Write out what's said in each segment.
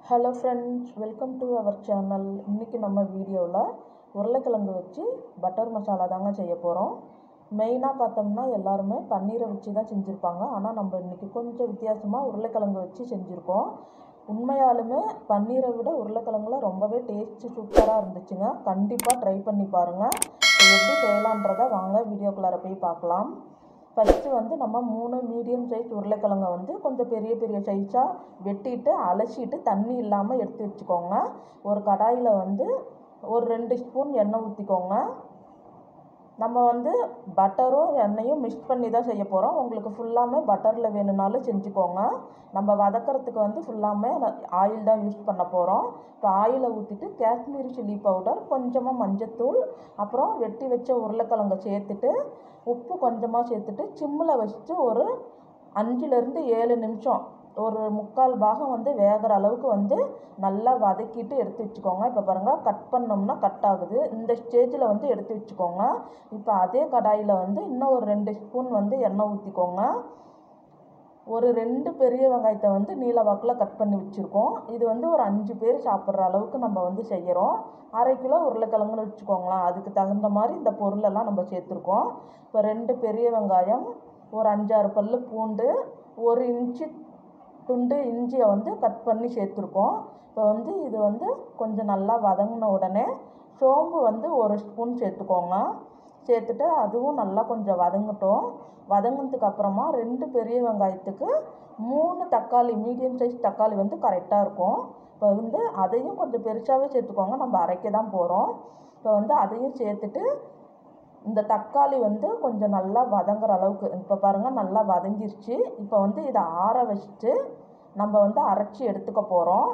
Hello friends, welcome to our channel. இன்றைக்கி நம்ம வீடியோவில் உருளைக்கிழங்கு வச்சு பட்டர் மசாலா தாங்க செய்ய போகிறோம். மெயினாக பார்த்தோம்னா எல்லாருமே பன்னீரை வச்சு தான் செஞ்சுருப்பாங்க. ஆனால் நம்ம இன்றைக்கி கொஞ்சம் வித்தியாசமாக உருளைக்கிழங்கு வச்சு செஞ்சுருக்கோம். உண்மையாலுமே பன்னீரை விட உருளைக்கிழங்குல ரொம்பவே டேஸ்ட்டு சூப்பராக இருந்துச்சுங்க. கண்டிப்பாக ட்ரை பண்ணி பாருங்கள். எப்படி செய்யலான்றதை வாங்க வீடியோக்குள்ளார போய் பார்க்கலாம். ஃபஸ்ட்டு நம்ம 3 மீடியம் சைஸ் உருளைக்கிழங்கை கொஞ்சம் பெரிய பெரிய சைஸாக வெட்டிட்டு அலசிட்டு தண்ணி இல்லாமல் எடுத்து வச்சுக்கோங்க. ஒரு கடாயில் ஒரு 2 ஸ்பூன் எண்ணெய் ஊற்றிக்கோங்க. நம்ம பட்டரும் எண்ணெயும் மிக்ஸ் பண்ணி தான் செய்ய போகிறோம். உங்களுக்கு ஃபுல்லாமே பட்டரில் வேணும்னாலும் செஞ்சுக்கோங்க. நம்ம வதக்கிறதுக்கு ஃபுல்லாமே ஆயில் தான் யூஸ் பண்ண போகிறோம். இப்போ ஆயிலை ஊற்றிட்டு காஷ்மீரி சில்லி பவுடர், கொஞ்சமாக மஞ்சத்தூள், அப்புறம் வெட்டி வச்ச உருளைக்கிழங்கை சேர்த்துட்டு உப்பு கொஞ்சமாக சேர்த்துட்டு சிம்மில் வச்சுட்டு ஒரு 5லேருந்து 7 நிமிஷம் ஒரு 3/4 பாகம் வேகிற அளவுக்கு நல்லா வதக்கிட்டு எடுத்து வச்சுக்கோங்க. இப்போ பாருங்கள், கட் பண்ணோம்னா கட் ஆகுது. இந்த ஸ்டேஜில் எடுத்து வச்சுக்கோங்க. இப்போ அதே கடாயில் இன்னும் ஒரு 2 ஸ்பூன் எண்ணெய் ஊற்றிக்கோங்க. ஒரு 2 பெரிய வெங்காயத்தை நீல வாக்கில் கட் பண்ணி வச்சுருக்கோம். இது ஒரு 5 பேர் சாப்பிட்ற அளவுக்கு நம்ம செய்கிறோம். 1/2 கிலோ உருளைக்கிழங்குன்னு வச்சுக்கோங்களேன். அதுக்கு தகுந்த மாதிரி இந்த பொருளெல்லாம் நம்ம சேர்த்துருக்கோம். இப்போ 2 பெரிய வெங்காயம், ஒரு 5-6 பல் பூண்டு, 1 இன்ச்சு துண்டு இஞ்சியை கட் பண்ணி சேர்த்துருக்கோம். இப்போ இது கொஞ்சம் நல்லா வதங்கின உடனே சோம்பு 1 ஸ்பூன் சேர்த்துக்கோங்க. சேர்த்துட்டு அதுவும் நல்லா கொஞ்சம் வதங்கட்டும். வதங்கினதுக்கு அப்புறமா 2 பெரிய வெங்காயத்துக்கு 3 தக்காளி, மீடியம் சைஸ் தக்காளி கரெக்டாக இருக்கும். இப்போ அதையும் கொஞ்சம் பெருசாகவே சேர்த்துக்கோங்க. நம்ம அரைக்க தான் போகிறோம். இப்போ அதையும் சேர்த்துட்டு இந்த தக்காளி கொஞ்சம் நல்லா வதங்குற அளவுக்கு, இப்போ பாருங்கள் நல்லா வதங்கிருச்சு. இப்போ இதை ஆற வச்சுட்டு நம்ம அரைச்சி எடுத்துக்க போகிறோம்.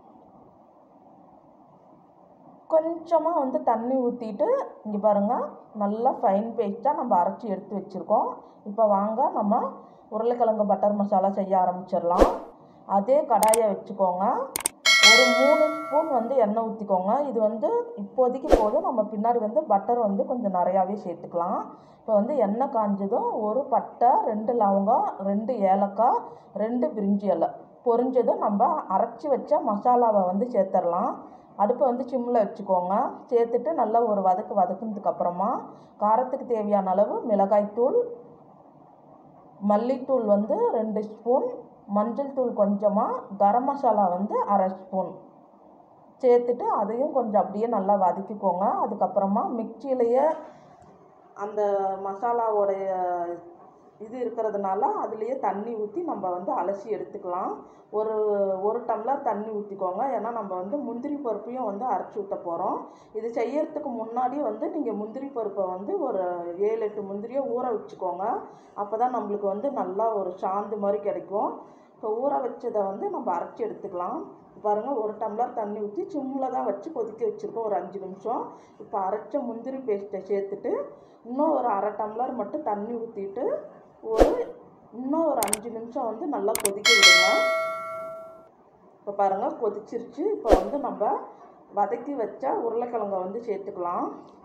கொஞ்சமாக தண்ணி ஊற்றிட்டு இங்கே பாருங்கள், நல்லா ஃபைன் பேஸ்ட்டாக நம்ம அரைச்சி எடுத்து வச்சுருக்கோம். இப்போ வாங்க நம்ம உருளைக்கிழங்கு பட்டர் மசாலா செய்ய ஆரம்பிச்சிடலாம். அதே கடாயை வச்சுக்கோங்க. ஒரு 3 ஸ்பூன் எண்ணெய் ஊற்றிக்கோங்க. இது இப்போதைக்கு போதும். நம்ம பின்னாடி பட்டர் கொஞ்சம் நிறையாவே சேர்த்துக்கலாம். இப்போ எண்ணெய் காஞ்சதும் ஒரு பட்டை, 2 லவங்கம், 2 ஏலக்காய், 2 பிரிஞ்சி இலை பொரிஞ்சதும் நம்ம அரைச்சி வச்ச மசாலாவை சேர்த்துடலாம். அடுப்பை சிம்மில் வச்சுக்கோங்க. சேர்த்துட்டு நல்லா ஒரு வதக்குனதுக்கு அப்புறமா காரத்துக்கு தேவையான அளவு மிளகாய்த்தூள், மல்லித்தூள் 2 ஸ்பூன், மஞ்சள் தூள் கொஞ்சமாக, கரம் மசாலா 1/2 ஸ்பூன் சேர்த்துட்டு அதையும் கொஞ்சம் அப்படியே நல்லா வதக்கிக்கோங்க. அதுக்கப்புறமா மிக்சியிலேயே அந்த மசாலாவோடைய இது இருக்கிறதுனால அதுலேயே தண்ணி ஊற்றி நம்ம அலசி எடுத்துக்கலாம். ஒரு டம்ளர் தண்ணி ஊற்றிக்கோங்க. ஏன்னா நம்ம முந்திரி பருப்பையும் அரைச்சி ஊற்ற போகிறோம். இது செய்யறதுக்கு முன்னாடி நீங்கள் முந்திரி பருப்பை ஒரு 7-8 முந்திரியை ஊற வச்சுக்கோங்க. அப்போ தான் நம்மளுக்கு நல்லா ஒரு சாந்து மாதிரி கிடைக்கும். இப்போ ஊற வச்சதை நம்ம அரைச்சி எடுத்துக்கலாம். பாருங்கள், ஒரு டம்ளர் தண்ணி ஊற்றி சிம்மில் தான் வச்சு கொதிக்க வச்சுருக்கோம் ஒரு 5 நிமிஷம். இப்போ அரைச்ச முந்திரி பேஸ்ட்டை சேர்த்துட்டு இன்னும் ஒரு 1/2 டம்ளர் மட்டும் தண்ணி ஊற்றிட்டு இன்னும் ஒரு 5 நிமிஷம் நல்லா கொதிக்க விடுங்க. இப்போ பாருங்கள், கொதிச்சிருச்சு. இப்போ நம்ம வதக்கி வச்ச உருளைக்கிழங்கை சேர்த்துக்கலாம்.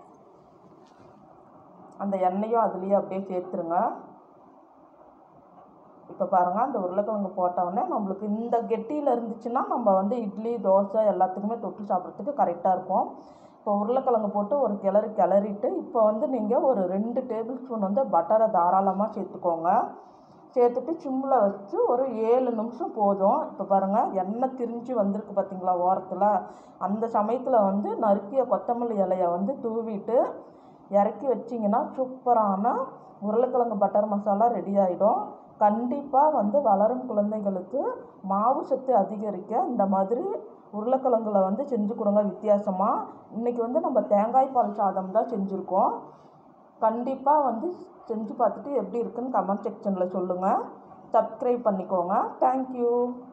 அந்த எண்ணெயும் அதுலேயே அப்படியே சேர்த்துருங்க. இப்போ பாருங்கள், அந்த உருளைக்கிழங்கு போட்டவுடனே நம்மளுக்கு இந்த கெட்டியில் இருந்துச்சுன்னா நம்ம இட்லி, தோசை எல்லாத்துக்குமே தொட்டு சாப்பிட்றதுக்கு கரெக்டாக இருக்கும். இப்போ உருளைக்கிழங்கு போட்டு ஒரு கிளறிட்டு இப்போ நீங்கள் ஒரு 2 டேபிள் ஸ்பூன் பட்டரை தாராளமாக சேர்த்துக்கோங்க. சேர்த்துட்டு சிம்மில் வச்சு ஒரு 7 நிமிஷம் போதும். இப்போ பாருங்கள், எண்ணெய் திரிஞ்சு வந்திருக்கு பார்த்தீங்களா ஓரத்தில். அந்த சமயத்தில் நறுக்கிய கொத்தமல்லி இலையை தூவிட்டு இறக்கி வச்சிங்கன்னா சூப்பரான உருளைக்கிழங்கு பட்டர் மசாலா ரெடி ஆகிடும். கண்டிப்பாக வளரும் குழந்தைகளுக்கு மாவு சத்து அதிகரிக்க இந்த மாதிரி உருளைக்கிழங்குல செஞ்சு கொடுங்க வித்தியாசமாக. இன்றைக்கி நம்ம தேங்காய் பால் சாதம் தான் செஞ்சுருக்கோம். கண்டிப்பாக செஞ்சு பார்த்துட்டு எப்படி இருக்குன்னு கமெண்ட் செக்ஷனில் சொல்லுங்கள். சப்ஸ்கிரைப் பண்ணிக்கோங்க. தேங்க்யூ.